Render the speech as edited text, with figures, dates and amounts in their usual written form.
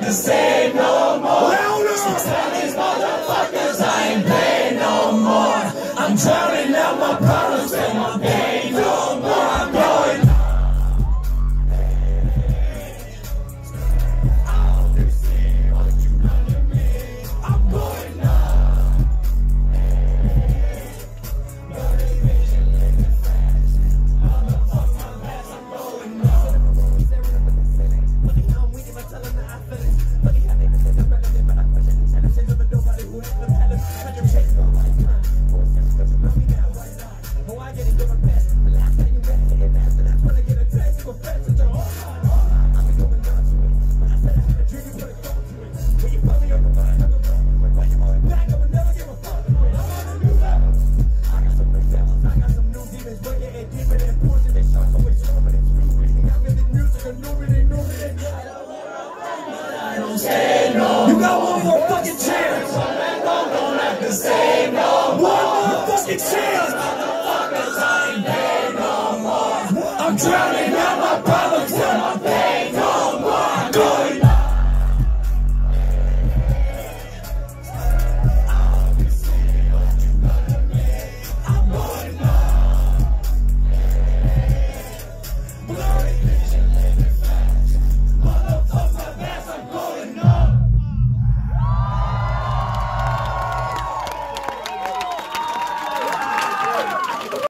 the same no more. Tell these motherfuckers I ain't playing no more. I'm drowning out my problems and my pain no more. I'm going. You got one more fucking chance. Don't have to say no more. One more fucking chance. Motherfuckers, I ain't paying no more. I'm drowning.